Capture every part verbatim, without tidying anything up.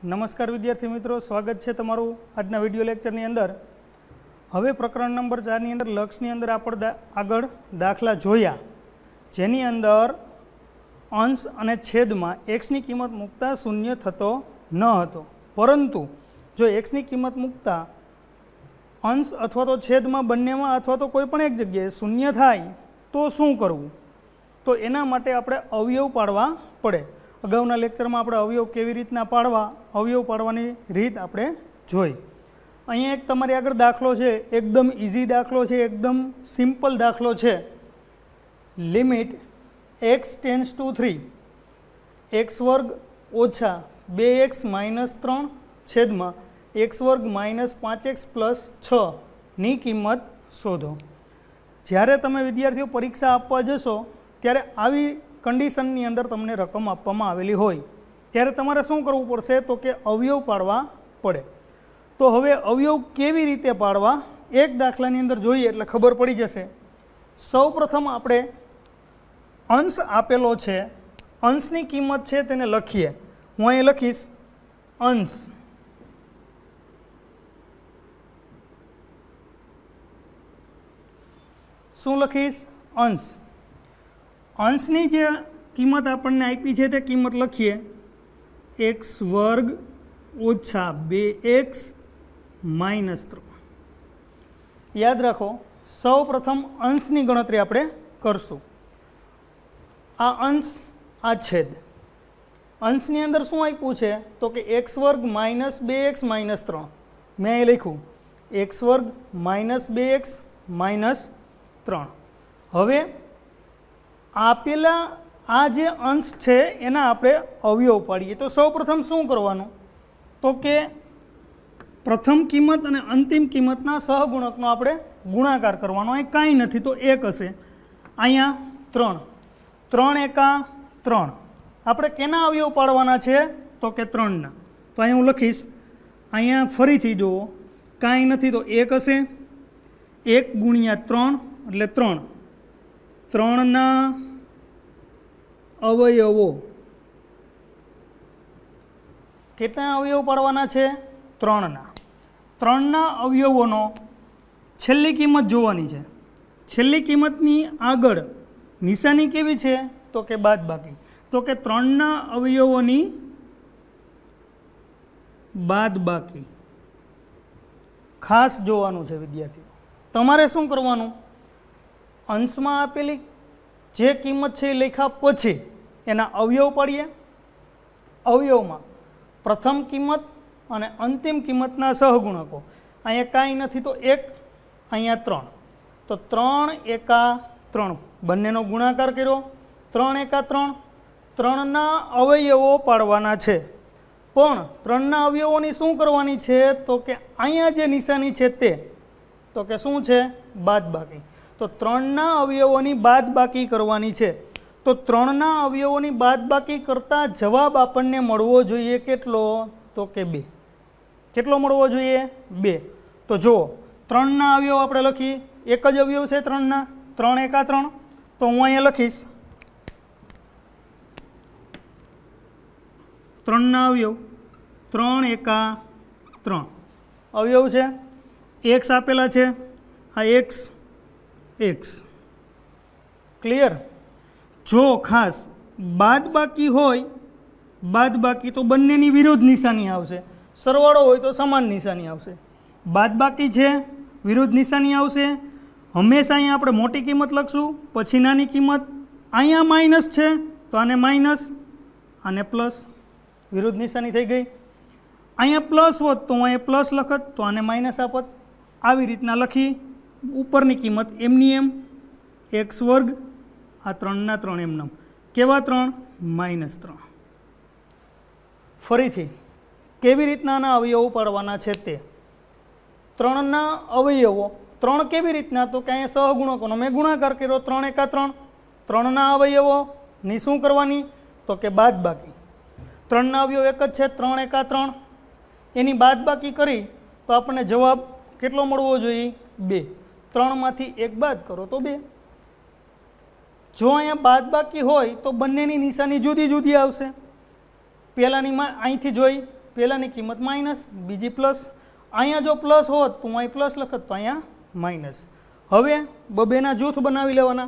नमस्कार विद्यार्थी मित्रों, स्वागत है तमारू आजना विडियो लेक्चरनी अंदर। हवे प्रकरण नंबर चार नी अंदर लक्षनी अंदर आपण दा, आगळ दाखला जोया जेनी अंदर अंश अने छेद में एक्स नी किंमत मूकता शून्य थतो न हतो, परंतु जो एक्स नी किंमत मूकता अंश अथवा तो छेद में बंने में अथवा तो कोईपण एक जग्याए शून्य थाय तो शुं करवुं? तो एना माटे आपणे अवयव पाडवा पड़े। अगाउना लेक्चर में आपणे अवयव केवी रीतना पाडवा, अवयव पाडवानी रीत आपणे जोई। अहींया एक तमारी आगळ दाखलो छे, एकदम इजी दाखलो छे, एकदम सिम्पल दाखलो छे। Limit x tends to three x वर्ग ओछा बे एक्स माइनस त्रण छेद में एक्स वर्ग माइनस पांच एक्स प्लस छ नी किंमत शोधो। ज्यारे तमे विद्यार्थीओ परीक्षा आपवा जशो त्यारे आवी कंडीशननी अंदर तमने रकम आपवामां आवेली होय त्यारे तमारे शुं करवुं पड़शे? तो के अवयव पाडवा पड़े। तो हवे अवयव केवी रीते पाडवा एक दाखलानी अंदर जोईए एटले खबर पड़ी जशे। सौ प्रथम आपणे अंश आपेलो छे, अंशनी किंमत छे तेने लखीए। हुं अहीं लखीश अंश, शुं लखीश? अंश। अंशनी जे किंमत आपणने आपी छे ते किंमत लखीए एक्स वर्ग ओछा बे एक्स माइनस त्रण। याद राखो, सौ प्रथम अंशनी गणतरी आपणे करशुं। आ अंश आ छेद। अंशनी अंदर शुं आप्युं छे? तो कि एक्स वर्ग माइनस बे एक्स माइनस त्रण। मैं अहीं लख्युं एक्स वर्ग माइनस बे एक्स माइनस त्रण। हवे आपेला आ जे अंश छे एना आपणे अवयव पाडीए। तो सौ प्रथम शुं करवानुं? तो के प्रथम किंमत अने अंतिम किंमतना सहगुणकनो आपणे गुणाकार करवानो। अहीं कांई नथी तो एक हशे। अहींया त्रण, त्रण एका त्रण। आपणे केना अवयव पाडवाना छे? तो के त्रणना। तो अहीं हुं लखीश, अहींया फरीथी जुओ, कांई नथी तो एक हशे। एक गुणिया त्रण एटले त्रण। त्रणना अवयवो केटला अवयव पाडवाना छे? त्रणना। त्रणना अवयवोनो छेल्ली किंमत जोवानी छे। छेल्ली किंमतनी आगळ निशानी केवी छे? तो के बादबाकी। तो के त्रणना अवयवोनी बादबाकी खास जोवानुं छे विद्यार्थीओ। तमारे शुं करवानुं? अंश में आपेली जे किंमत है लेखा पछी एना अवयव पाड़ीए। अवयव में प्रथम किंमत और अंतिम किंमतना सहगुणको। अहींया कांई नथी तो एक, अहींया त्रण। तो त्रण एका त्रण बंनेनो गुणाकार कर्यो। त्रण एका त्रण। त्रणना अवयवो पाडवाना छे, पण त्रणना अवयवोनी शुं करवानी छे? तो के अहींया जे निशानी छे ते तो के शुं छे? बादबाकी। तो त्रणना अवयवोनी बादबाकी करवानी छे। तो त्रणना अवयवोनी बादबाकी करता जवाब आपणने मळवो जोईए केटलो? तो के बे। केटलो मळवो जोईए? बे। तो जो त्रणना अवयव आपणे लखी, एक ज अवयव छे त्रणना, त्रण एका त्रण। तो हुं अहींया लखीश त्रणना अवयव त्रण एका त्रण। अवयव छे एक्स आपेला छे, आ एक्स एक्स। क्लियर? जो खास बादबाकी होय, बादबाकी तो बंनेनी विरुद्ध निशानी आवशे। सरवाळो होय तो समान निशानी आवशे। बादबाकी छे, विरुद्ध निशानी आवशे। हमेशा अहींया आपणे मोटी किंमत लखशुं, पछी नानी किंमत। अहींया माइनस छे तो आने माइनस, आने प्लस। विरुद्ध निशानी थई गई। अहींया प्लस होत तो अहींया प्लस लखत, तो आने माइनस आपत। આવી રીતના લખી ઉપરની કિંમત એમની એમ એક્સ વર્ગ આ ત્રણના ત્રણ એમનામ કેવા ત્રણ? માઇનસ ત્રણ। ફરીથી કેવી રીતના આના અવયવો પાડવાના છે તે ત્રણના અવયવો ત્રણ કેવી રીતના? તો કે અહીંયા સહગુણકોનો મેં ગુણાકાર કર્યો। ત્રણ એકા ત્રણ। ત્રણના અવયવોની શું કરવાની? તો કે બાદબાકી। ત્રણના અવયવ એક જ છે, ત્રણ એકા ત્રણ। એની બાદબાકી કરી તો આપણને જવાબ કેટલો મળવો જોઈએ? બે। ત્રણમાંથી એક બાદ કરો તો બે। જો અહીંયા બાદબાકી હોય તો બંનેની નિશાની જુદી જુદી આવશે। પહેલાની અહીંથી જોઈ પહેલાંની કિંમત માઇનસ, બીજી પ્લસ. અહીંયા જો પ્લસ હોત તો હું અહીં પ્લસ લખત તો અહીંયા માઇનસ. હવે બબેના જૂથ બનાવી લેવાના,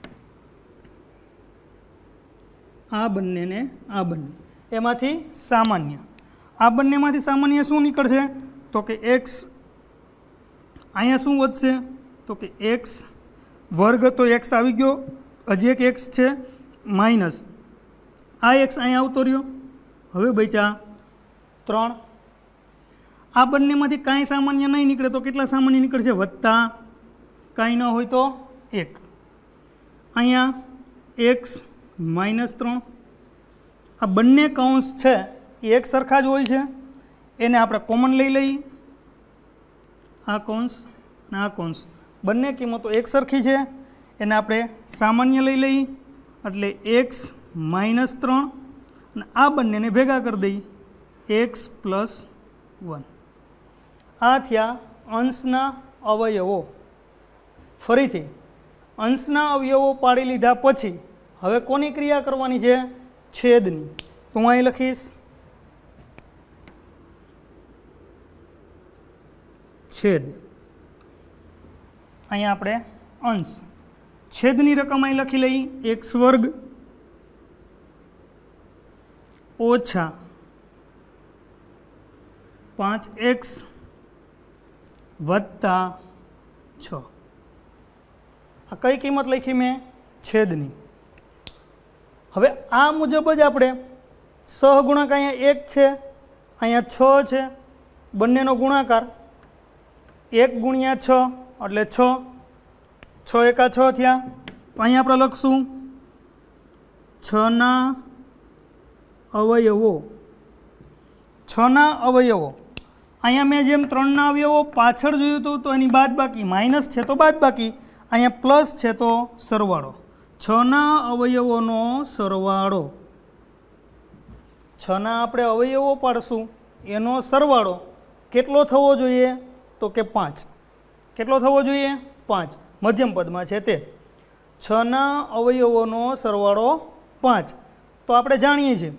આ બંનેને આ બંને, એમાંથી સામાન્ય. આ બંનેમાંથી સામાન્ય શું નીકળશે તો કે એક્સ. અહીંયા શું વધશે તો કે એક્સ વર્ગ, તો એક્સ આવી ગયો, હજી એક એક્સ છે માઇનસ આ એક્સ અહીંયા આવતો રહ્યો. હવે બચ્યા ત્રણ. આ બંનેમાંથી કાંઈ સામાન્ય નહીં નીકળે તો કેટલા સામાન્ય નીકળશે? વત્તા, કાંઈ ન હોય તો એક. અહીંયા એક્સ માઇનસ ત્રણ. આ બંને કૌંસ છે એ એક સરખા જ હોય છે, એને આપણે કોમન લઈ લઈએ. આ કૌંસ અને આ કૌંસ બંને કિંમતો એક સરખી છે, એને આપણે સામાન્ય લઈ લઈએ એટલે એક્સ માઇનસ ત્રણ અને આ બંનેને ભેગા કરી દઈએ એક્સ પ્લસ વન. આ થયા અંશના અવયવો. ફરીથી અંશના અવયવો પાડી લીધા પછી હવે કોની ક્રિયા કરવાની છે? છેદની. તો હું અહીં લખીશ છેદ. અહીંયા આપણે અંશ, છેદની રકમ અહીં લખી લઈ એક્સ વર્ગ ઓછા પાંચ એક્સ વત્તા છ. આ કઈ કિંમત લખી મેં? છેદની. હવે આ મુજબ જ આપણે સહગુણક અહીંયા એક છે, અહીંયા છ છે, બંનેનો ગુણાકાર એક ગુણ્યા છ એટલે છ. છ એકા છ થયા. તો અહીંયા આપણે લખશું છના અવયવો. છના અવયવો અહીંયા મેં જેમ ત્રણના અવયવો પાછળ જોયું હતું તો એની બાદ બાકી, માઇનસ છે તો બાદ બાકી, અહીંયા પ્લસ છે તો સરવાળો. છના અવયવોનો સરવાળો. છના આપણે અવયવો પાડશું એનો સરવાળો કેટલો થવો જોઈએ તો કે પાંચ. કેટલો થવો જોઈએ? પાંચ. મધ્યમ પદમાં છે તે. છના અવયવોનો સરવાળો પાંચ. તો આપણે જાણીએ છીએ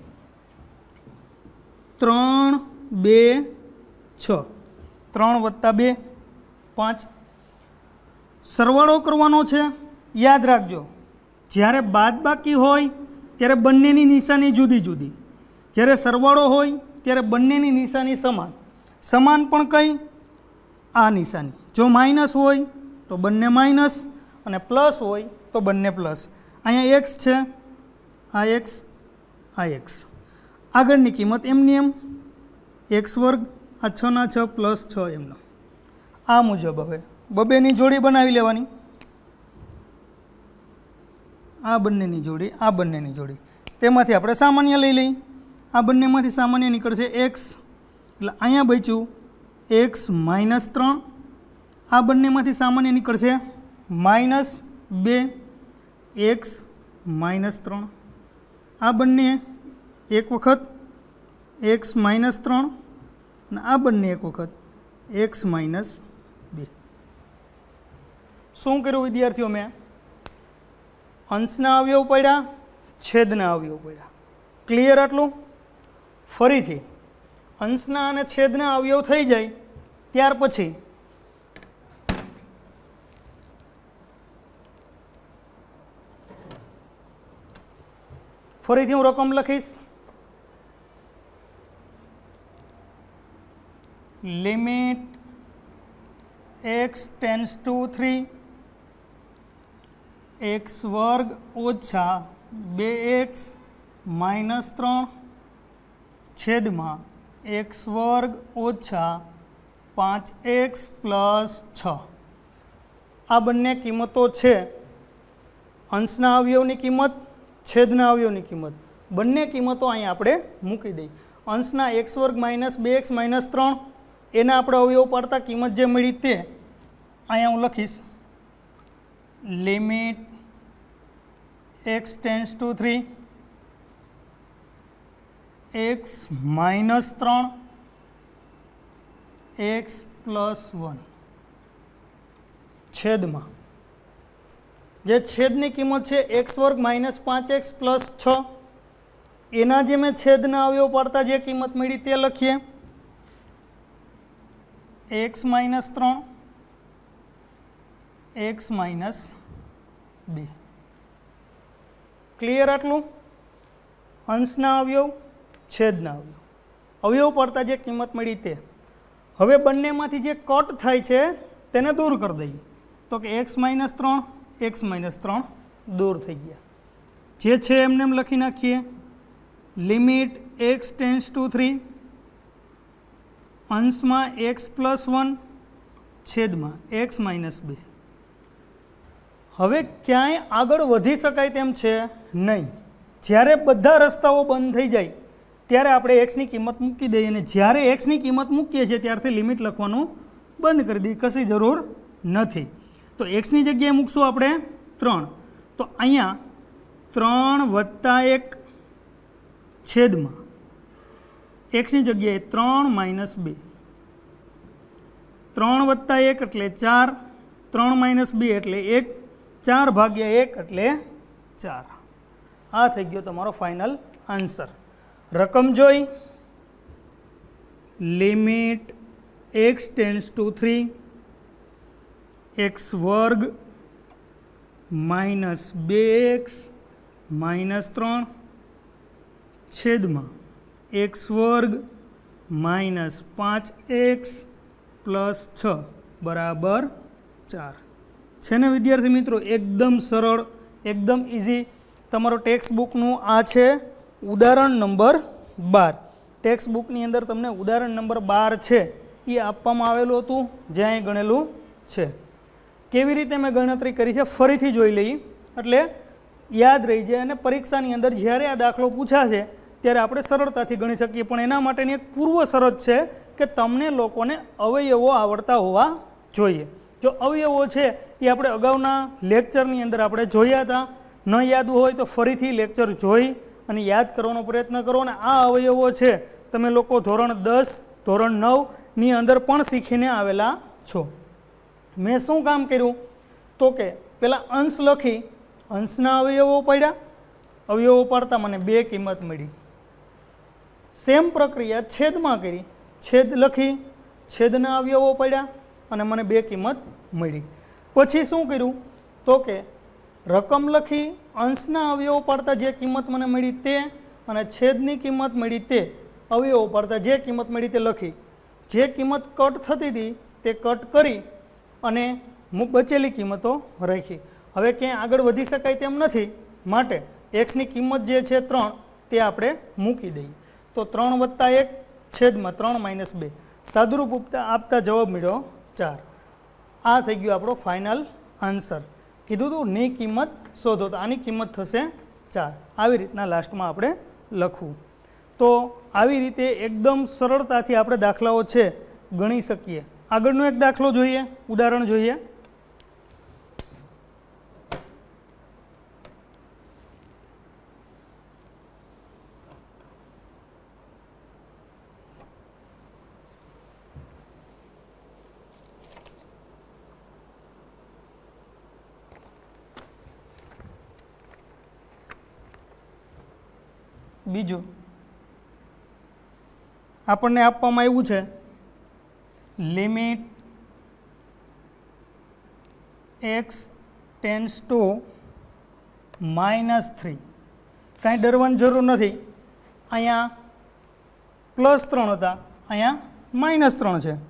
ત્રણ બે છ, ત્રણ વત્તા બે પાંચ. સરવાળો કરવાનો છે. યાદ રાખજો, જ્યારે બાદબાકી હોય ત્યારે બંનેની નિશાની જુદી જુદી, જ્યારે સરવાળો હોય ત્યારે બંનેની નિશાની સમાન. સમાન પણ કઈ? આ નિશાની. જો માઇનસ હોય તો બંને માઇનસ અને પ્લસ હોય તો બંને પ્લસ. અહીંયા એક્સ છે, આ એક્સ, આ એક્સ. આગળની કિંમત એમની એમ એક્સ વર્ગ, આ છના છ પ્લસ છ એમનો. આ મુજબ હવે બબેની જોડી બનાવી લેવાની. આ બંનેની જોડી, આ બંનેની જોડી, તેમાંથી આપણે સામાન્ય લઈ લઈએ. આ બંનેમાંથી સામાન્ય નીકળશે એક્સ, એટલે અહીંયા બચ્યું એક્સ માઇનસ ત્રણ. આ બંનેમાંથી સામાન્ય નીકળશે માઇનસ બે એક્સ માઇનસ ત્રણ. આ બંને એક વખત એક્સ માઇનસ ત્રણ અને આ બંને એક વખત એક્સ માઇનસ બે. શું કર્યું વિદ્યાર્થીઓ? મેં અંશના અવયવ પડ્યા, છેદના અવયવ પડ્યા. ક્લિયર આટલું? ફરીથી અંશના અને છેદના અવયવ થઈ જાય ત્યાર પછી ફરીથી હું રકમ લખીશ. Limit x tends to three x વર્ગ ઓછા બે એક્સ માઇનસ ત્રણ છેદમાં એક્સ વર્ગ ઓછા પાંચ એક્સ પ્લસ છ. આ બંને કિંમતો છે અંશના અવયવની કિંમત, છેદના અવયવની કિંમત. બંને કિંમતો અહીંયા આપણે મૂકી દઈએ. અંશના એક્સ વર્ગ માઇનસ બે એક્સ માઇનસ ત્રણ એના આપણે અવયવ પાડતા કિંમત જે મળી તે અહીંયા હું લખીશ. Limit x tends to three x minus ત્રણ એક્સ પ્લસ વન છેદમાં જે છેદની કિંમત છે એક્સ વર્ગ માઇનસ પાંચ એક્સ પ્લસ છ એના જે મેં છેદના અવયવ પાડતા જે કિંમત મળી તે લખીએ, એક્સ માઇનસ ત્રણ, એક્સ માઇનસ બે. ક્લિયર આટલું? અંશના અવયવ, છેદના અવયવ, અવયવ પડતા જે કિંમત મળી તે. હવે બંનેમાંથી જે કટ થાય છે તેને દૂર કરી દઈએ, તો કે એક્સ માઇનસ ત્રણ, એક્સ માઇનસ ત્રણ દૂર થઈ ગયા. જે છે એમને એમ લખી નાખીએ, limit x tends to three, અંશમાં એક્સ પ્લસ વન, છેદમાં એક્સ માઇનસ બે. હવે ક્યાંય આગળ વધી શકાય તેમ છે નહીં. જ્યારે બધા રસ્તાઓ બંધ થઈ જાય ત્યારે આપણે એક્સની કિંમત મૂકી દઈએ, અને જ્યારે એક્સની કિંમત મૂકીએ છીએ ત્યારથી લિમિટ લખવાનું બંધ કરી દઈએ, કશી જરૂર નથી. તો એક્સની જગ્યાએ મૂકશું આપણે ત્રણ, તો અહીંયા ત્રણ વત્તા એક છેદમાં એક્સની જગ્યાએ ત્રણ માઇનસ બે, ત્રણ વત્તા એક એટલે ચાર, ત્રણ માઇનસ બે એટલે એક, ચાર ભાગ્યા એક એટલે ચાર. આ થઈ ગયો તમારો ફાઇનલ આન્સર. રકમ જોઈ, limit x tends to three, x વર્ગ માઇનસ બે એક્સ માઇનસ ત્રણ, છેદમાં એક્સ વર્ગ માઇનસ પાંચ એક્સ પ્લસ છ બરાબર ચાર. છે ને વિદ્યાર્થી મિત્રો? એકદમ સરળ, એકદમ ઇઝી. તમારો ટેક્સ્ટ બુકનું આ છે ઉદાહરણ નંબર બાર. ટેક્સ્ટ બુકની અંદર તમને ઉદાહરણ નંબર બાર છે એ આપવામાં આવેલું હતું, જ્યાં અહીં ગણેલું છે. કેવી રીતે મેં ગણતરી કરી છે ફરીથી જોઈ લઈએ એટલે યાદ રહી જાય, અને પરીક્ષાની અંદર જ્યારે આ દાખલો પૂછાશે ત્યારે આપણે સરળતાથી ગણી શકીએ. પણ એના માટેની એક પૂર્વ શરત છે કે તમને લોકોને અવયવો આવડતા હોવા જોઈએ. જો અવયવો છે એ આપણે અગાઉના લેક્ચરની અંદર આપણે જોયા હતા, ન યાદ હોય તો ફરીથી લેક્ચર જોઈ અને યાદ કરવાનો પ્રયત્ન કરો. અને આ અવયવો છે તમે લોકો ધોરણ દસ ધોરણ નવની અંદર પણ શીખીને આવેલા છો. મેં શું કામ કર્યું તો કે પહેલાં અંશ લખી, અંશના અવયવો પડ્યા, અવયવો પાડતા મને બે કિંમત મળી. સેમ પ્રક્રિયા છેદમાં કરી, છેદ લખી, છેદના અવયવો પડ્યા અને મને બે કિંમત મળી. પછી શું કર્યું તો કે રકમ લખી, અંશના અવયવો પાડતા જે કિંમત મને મળી તે અને છેદની કિંમત મળી તે, અવયવો પાડતા જે કિંમત મળી તે લખી. જે કિંમત કટ થતી હતી તે કટ કરી અને બચેલી કિંમતો રાખી. હવે ક્યાંય આગળ વધી શકાય તેમ નથી, માટે એક્સની કિંમત જે છે ત્રણ તે આપણે મૂકી દઈએ. તો ત્રણ વત્તા એક છેદમાં ત્રણ માઇનસ બે, સાદુરૂપ આપતા આપતા જવાબ મળ્યો ચાર. આ થઈ ગયો આપણો ફાઇનલ આન્સર. કીધું હતું ની કિંમત શોધો, તો આની કિંમત થશે ચાર. આવી રીતના લાસ્ટમાં આપણે લખવું. તો આવી રીતે એકદમ સરળતાથી આપણે દાખલાઓ છે ગણી શકીએ. આગળનો એક દાખલો જોઈએ, ઉદાહરણ જોઈએ. બીજું આપણને આપવામાં આવ્યું છે limit x tends to minus three. કાંઈ ડરવાની જરૂર નથી. અહીંયા પ્લસ ત્રણ હતા, અહીંયા માઇનસ ત્રણ છે.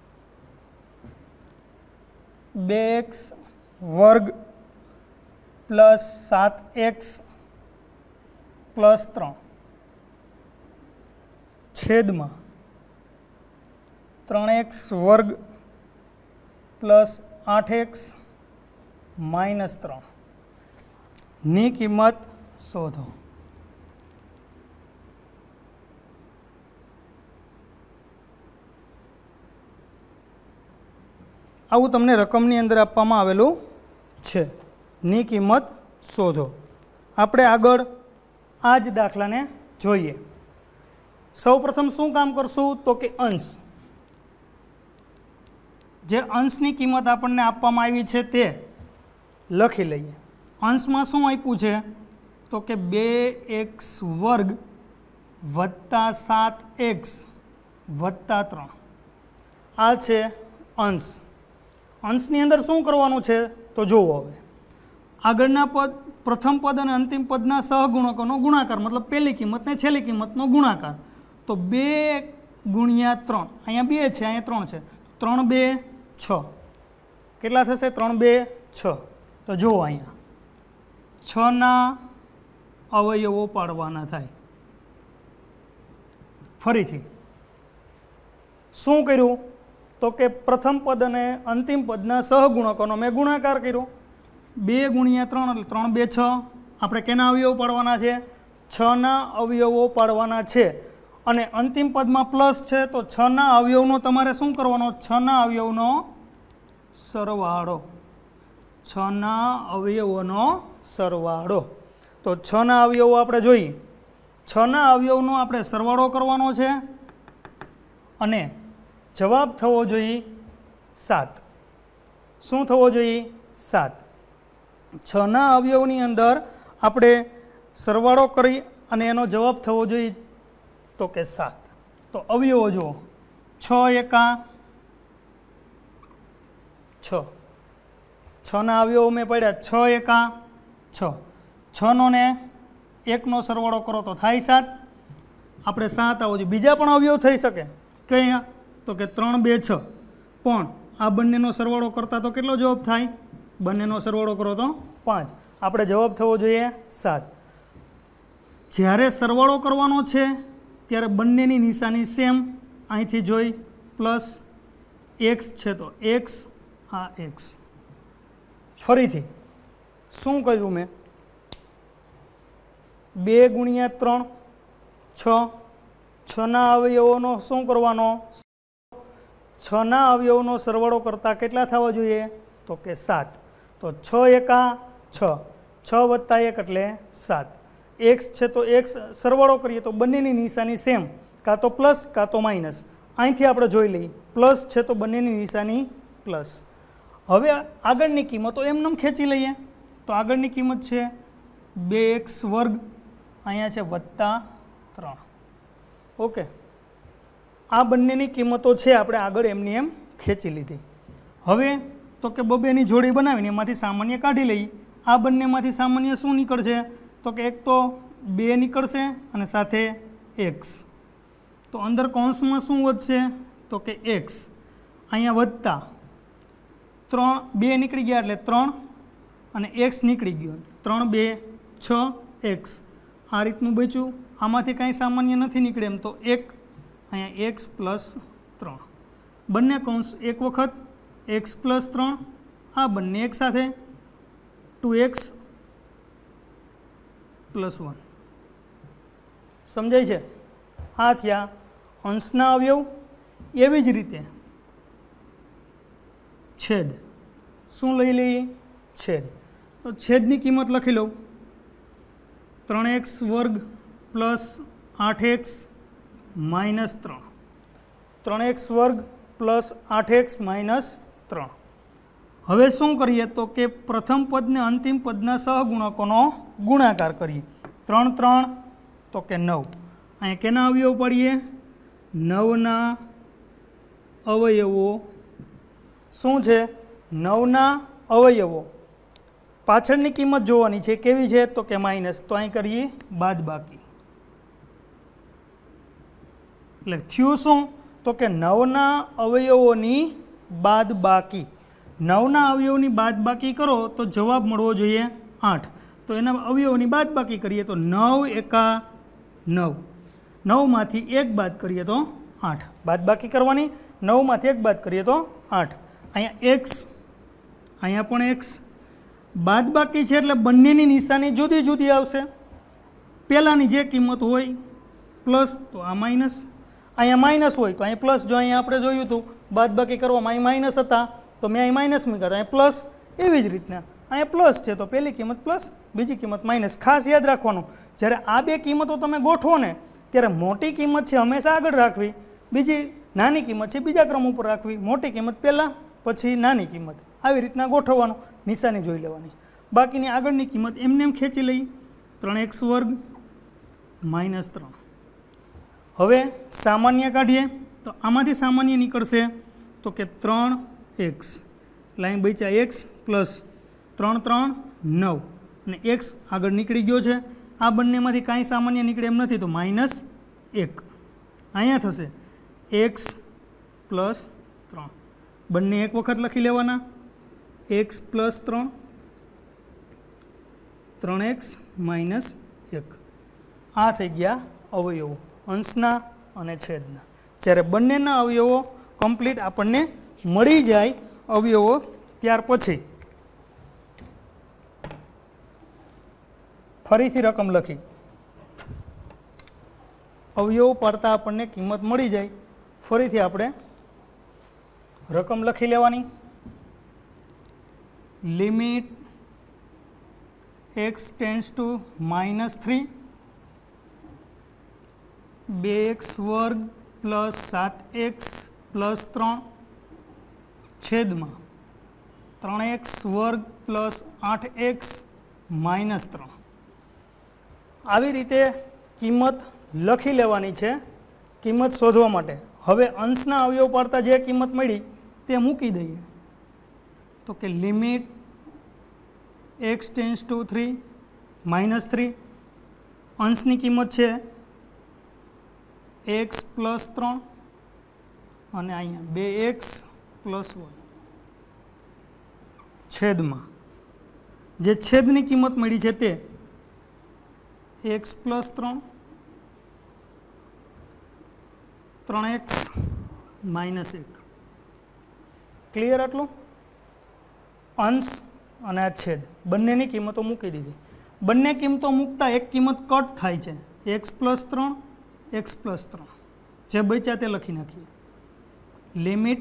બે એક્સ વર્ગ પ્લસ સાત એક્સ પ્લસ ત્રણ, છેદમાં ત્રણ એક્સ વર્ગ પ્લસ આઠ એક્સ માઇનસ ત્રણ ની કિંમત શોધો. આવું તમને રકમની અંદર આપવામાં આવેલું છે, ની કિંમત શોધો. આપણે આગળ આ જ દાખલાને જોઈએ. સૌ પ્રથમ શું કામ કરશું તો કે અંશ, જે અંશની કિંમત આપણને આપવામાં આવી છે તે લખી લઈએ. અંશમાં શું આપ્યું છે તો કે બે એક્સ વર્ગ વત્તા સાત એક્સ વત્તા ત્રણ આ છે અંશ. અંશની અંદર શું કરવાનું છે તો જુઓ. હવે આગળના પદ પ્રથમ પદ અને અંતિમ પદના સહગુણકોનો ગુણાકાર મતલબ પહેલી કિંમત ને છેલ્લી કિંમતનો ગુણાકાર. તો બે ગુણ્યા ત્રણ, અહીંયા બે છે અહીંયા ત્રણ છે, ત્રણ બે છ. કેટલા થશે? ત્રણ બે છ. તો જુઓ અહીંયા છના અવયવો પાડવાના થાય. ફરીથી શું કર્યું તો કે પ્રથમ પદ અને અંતિમ પદના સહગુણકોનો મેં ગુણાકાર કર્યો. બે ગુણ્યા ત્રણ એટલે ત્રણ બે છ. આપણે કેના અવયવો પાડવાના છે? છના અવયવો પાડવાના છે. અને અંતિમ પદમાં પ્લસ છે તો છના અવયવનો તમારે શું કરવાનો? છના અવયવનો સરવાળો. છના અવયવોનો સરવાળો. તો છના અવયવો આપણે જોઈએ. છના અવયવનો આપણે સરવાળો કરવાનો છે અને જવાબ થવો જોઈએ સાત. શું થવો જોઈએ? સાત. છના અવયવની અંદર આપણે સરવાળો કરી અને એનો જવાબ થવો જોઈએ તો કે સાત. તો અવયવો જુઓ, છ એકા છ. છના અવયવો મેં પડ્યા છ એકા છ. છનો ને એકનો સરવાળો કરો તો થાય સાત. આપણે સાત આવો જોઈએ. બીજા પણ અવયવ થઈ શકે કયા તો કે ત્રણ બે છ. પણ આ બંનેનો સરવાળો કરતા તો કેટલો જવાબ થાય? બંનેનો સરવાળો કરો તો પાંચ. આપણે જવાબ થવો જોઈએ સાત. જ્યારે સરવાળો કરવાનો છે ત્યારે બંનેની નિશાની સેમ. અહીંથી જોઈ પ્લસ એક્સ છે તો એક્સ, આ એક્સ. ફરીથી શું કર્યું મેં? બે ગુણ્યા ત્રણ છ. છના અવયવોનો શું કરવાનો? છના અવયવોનો સરવાળો કરતાં કેટલા થવા જોઈએ તો કે સાત. તો છ એકા છ, છ વત્તા એક એટલે સાત. એક્સ છે તો એક્સ સરવાળો કરીએ તો બંનેની નિશાની સેમ, કાં તો પ્લસ કાં તો માઇનસ. અહીંથી આપણે જોઈ લઈએ પ્લસ છે તો બંનેની નિશાની પ્લસ. હવે આગળની કિંમતો એમને ખેંચી લઈએ. તો આગળની કિંમત છે બે એક્સ વર્ગ, અહીંયા છે વત્તા ત્રણ. ઓકે, આ બંનેની કિંમતો છે આપણે આગળ એમની એમ ખેંચી લીધી. હવે તો કે બબેની જોડી બનાવીને એમાંથી સામાન્ય કાઢી લઈએ. આ બંનેમાંથી સામાન્ય શું નીકળશે તો કે એક તો બે નીકળશે અને સાથે એક્સ. તો અંદર કૌંસમાં શું વધશે તો કે એક્સ. અહીંયા વધતા ત્રણ, બે નીકળી ગયા એટલે ત્રણ અને એક્સ નીકળી ગયો. ત્રણ બે છ એક્સ. આ રીતનું બચ્યું. આમાંથી કાંઈ સામાન્ય નથી નીકળે એમ તો એક, અહીંયા એક્સ પ્લસ ત્રણ. બંને કૌંસ એક વખત એક્સ પ્લસ ત્રણ, આ બંને એક સાથે ટુ એક્સ પ્લસ વન. સમજાય છે? આ થયા અંશના અવયવ. એવી જ રીતે છેદ. શું લઈ લઈએ? છેદ. તો છેદની કિંમત લખી લઉં. ત્રણ એક્સ વર્ગ પ્લસ આઠ એક્સ માઇનસ ત્રણ. ત્રણ એક્સ વર્ગ પ્લસ આઠ એક્સ માઇનસ ત્રણ. હવે શું કરીએ તો કે પ્રથમ પદને અંતિમ પદના સહગુણકોનો ગુણાકાર કરીએ. ત્રણ ત્રણ તો કે નવ. અહીંયા કેના અવયવો પાડીએ? નવના અવયવો. શું છે? નવના અવયવો. પાછળની કિંમત જોવાની છે, કેવી છે તો કે માઇનસ. તો અહીં કરીએ બાદ બાકી. એટલે થયું શું તો કે નવના અવયવોની બાદ બાકી. નવના અવયવોની બાદ બાકી કરો તો જવાબ મળવો જોઈએ આઠ. તો એના અવયવોની બાદ બાકી કરીએ તો નવ એકા નવ. નવમાંથી એક બાદ કરીએ તો આઠ. બાદ બાકી કરવાની. નવમાંથી એક બાદ કરીએ તો આઠ. અહીંયા એક્સ, અહીંયા પણ એક્સ. બાદ બાકી છે એટલે બંનેની નિશાની જુદી જુદી આવશે. પહેલાંની જે કિંમત હોય પ્લસ તો આ માઇનસ. અહીંયા માઇનસ હોય તો અહીંયા પ્લસ. જો અહીંયા આપણે જોયું હતું બાદ બાકી કરવામાં અહીં માઇનસ હતા તો મેં અહીં માઇનસ મૂક્યા, અહીંયા પ્લસ. એવી જ રીતના અહીંયા પ્લસ છે તો પહેલી કિંમત પ્લસ, બીજી કિંમત માઇનસ. ખાસ યાદ રાખવાનું, જ્યારે આ બે કિંમતો તમે ગોઠવો ને ત્યારે મોટી કિંમત છે હંમેશા આગળ રાખવી, બીજી નાની કિંમત છે બીજા ક્રમ ઉપર રાખવી. મોટી કિંમત પહેલાં, પછી નાની કિંમત. આવી રીતના ગોઠવવાનું, નિશાની જોઈ લેવાની. બાકીની આગળની કિંમત એમને એમ ખેંચી લઈ. ત્રણ એક્સ વર્ગ માઇનસ ત્રણ. हवे सामान्य काढीए तो आमांथी सामान्य निकळशे तो के त्रण एक्स लाइन बच्या एक्स प्लस त्रण त्रण नव अने एक्स आगळ निकળી गयो छे। आ बंनेमांथी कांई सामान्य निकळे एम नथी तो माइनस एक अहींया थशे एक्स प्लस त्रण बंने एक वखत लखी लेवाना एक्स प्लस त्रण त्रण एक्स माइनस एक आ थई गया अवयवो अंशना अने छेदना। ज्यारे बंनेना अवयवो कम्प्लीट आपणने मळी जाय अवयवो त्यार पछी फरीथी रकम लखी अवयव पाडता आपणने किंमत मळी जाय फरीथी आपणे रकम लखी लेवानी limit x tends to minus three बे एक्स वर्ग प्लस सात एक्स प्लस त्रण छेद में त्रण एक्स वर्ग प्लस आठ एक्स माइनस त्रण આવી રીતે કિંમત લખી લેવાની છે કિંમત શોધવા માટે। હવે અંશના અવયવ પાડતા જે કિંમત મળી તે મૂકી દઈએ તો કે limit x tends to three minus three અંશની કિંમત છે एक्स प्लस त्रण અને અહીંયા બે एक्स प्लस वन छेद में जे छेदनी किंमत मळी छे ते एक्स प्लस त्रण त्रण एक्स माइनस एक क्लियर आटलू अंश અને આ છેદ બંનેની કિંમતો મૂકી દીધી। બંને કિંમતો મૂકતા એક કિંમત કટ થાય છે एक्स प्लस त्रण एक्स प्लस त्रण जे बच्या ते लखी नाखीए limit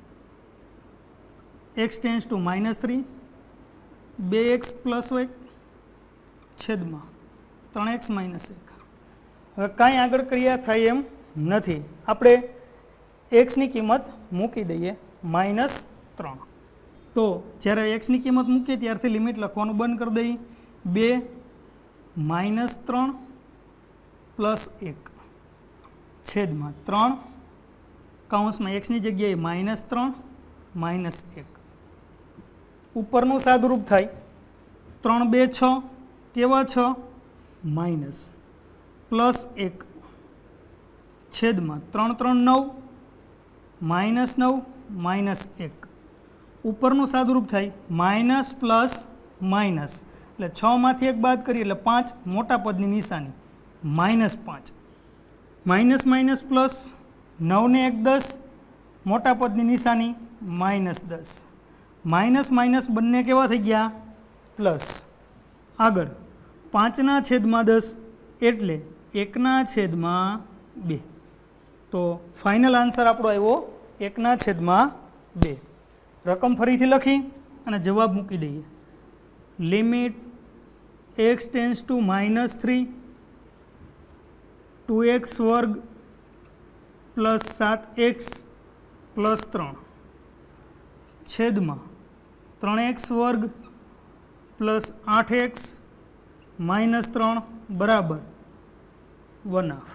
x tends to minus three बे एक्स प्लस एक छेद में त्रण एक्स माइनस एक हवे कांई आगळ क्रिया थाय एम नथी आपणे एक्स नी किंमत मूकी दईए माइनस त्रण तो ज्यारे एक्स नी किंमत मूकीए त्यारथी लिमिट लखवानुं बंध कर दईए बे माइनस त्रण प्लस एक छेद में त्रण काउंस में एक्स नी जग्याए माइनस त्रण माइनस एक उपरनु सादुरूप थाय त्रण बे छ केवा छ माइनस प्लस एक छेद में त्रण त्रण नौ माइनस नौ माइनस एक उपरनु सादुरूप थाय माइनस प्लस माइनस एटले छ मांथी एक बाद करीए एटले पांच मोटा पदनी निशानी माइनस पांच माइनस माइनस प्लस नौ ने एक दस मोटा पदनी निशानी माइनस दस माइनस माइनस बंने केवा थई गया प्लस आगळ पांचना छेदमां दस एटले एकना छेदमां बे तो फाइनल आंसर आपणो आव्यो एकना छेदमां बे। रकम फरीथी लखी अने जवाब मूकी दईए limit x tends to minus three two x वर्ग प्लस सात एक्स प्लस त्रण छेद में त्रण एक्स वर्ग प्लस आठ एक्स माइनस त्रण बराबर वन हाफ।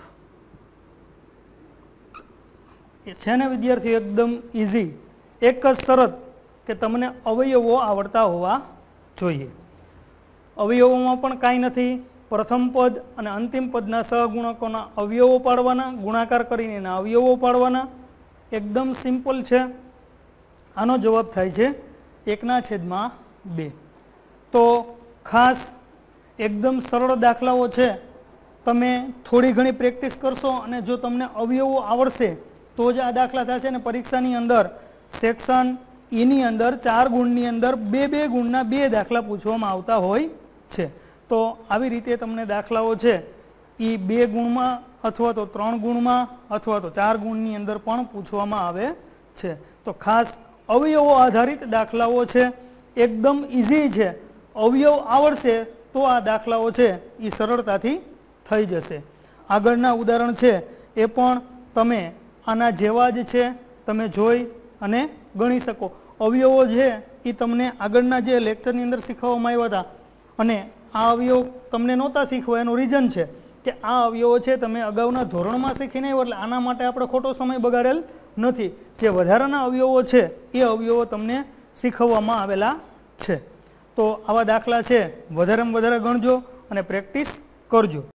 ए छे ने विद्यार्थी एकदम इजी एक ज शरत के तमने अवयवो आवड़ता होवा जोईए। अवयवोमां पण कांई नथी प्रथम पद और अंतिम पदना सहगुणकोना अवयवो पाड़वाना गुणाकार करीने एना अवयवो पाड़वाना एकदम सिम्पल है। आनो जवाब थाय छे एकना छेदमां बे। तो खास एकदम सरल दाखलाओ छे तमे थोड़ी घणी प्रेक्टिस करशो अने जो तमने अवयवो आवड़शे तो ज आ दाखला थशे ने परीक्षानी अंदर सेक्शन ई नी अंदर चार गुणनी अंदर बे बे गुणना बे दाखला पूछवामां आवता होय छे। तो આવી રીતે તમને દાખલાઓ છે એ બે ગુણમાં અથવા તો ત્રણ ગુણમાં અથવા તો ચાર ગુણની અંદર પણ પૂછવામાં આવે છે। તો ખાસ અવયવો આધારિત દાખલાઓ છે એકદમ ઇઝી છે। અવયવ આવડશે તો આ દાખલાઓ છે એ સરળતાથી થઈ જશે। આગળના ઉદાહરણ છે એ પણ તમે આના જેવા જ છે તમે જોઈ અને ગણી શકો। અવયવો છે એ તમને આગળના જે લેક્ચરની અંદર શીખવવામાં આવ્યા હતા અને आ अवयव तमने नहोता शीखवा एनुं रीजन है કે આ અવયવો છે તમે અગાઉના ધોરણમાં શીખીને આવ્યો, એટલે આના માટે આપણે ખોટો સમય બગાડેલ નથી. જે વધારાના અવયવો છે એ અવયવો તમને શીખવવામાં આવેલા છે. તો આવા દાખલા છે વધારેમાં વધારે ગણજો અને પ્રેક્ટિસ કરજો.